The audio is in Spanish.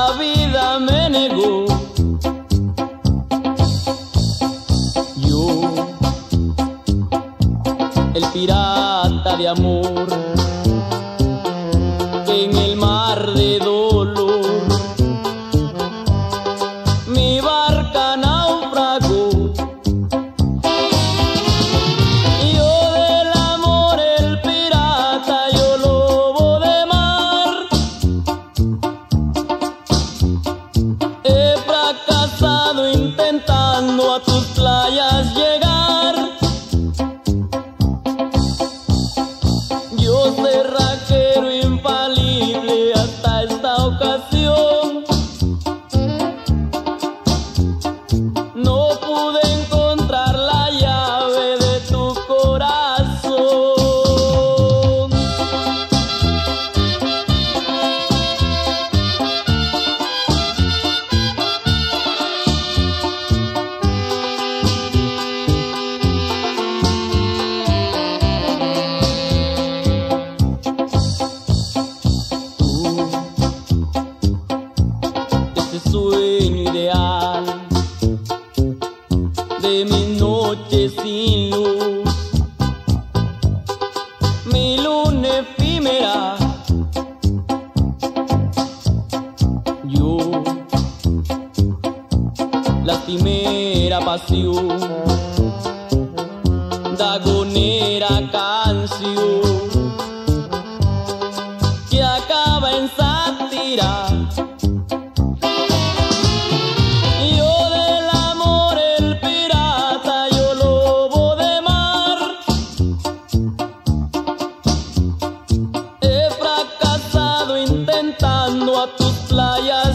la vida me negó. Yo, el pirata de amor, en el mar de dolor, mi barca naufragó. Yo del amor el pirata, yo lobo de mar, he fracasado intentando a tus playas llegar. Yo cerrajero infalible hasta esta ocasión, no pude encontrar la llave de tu corazón. Ese sueño ideal de mis noches sin luz, mi luna efímera. Yo, lastimera pasión, dagonera canción que acaba en sátira. Yo del amor el pirata, yo lobo de mar, he fracasado intentando a tus playas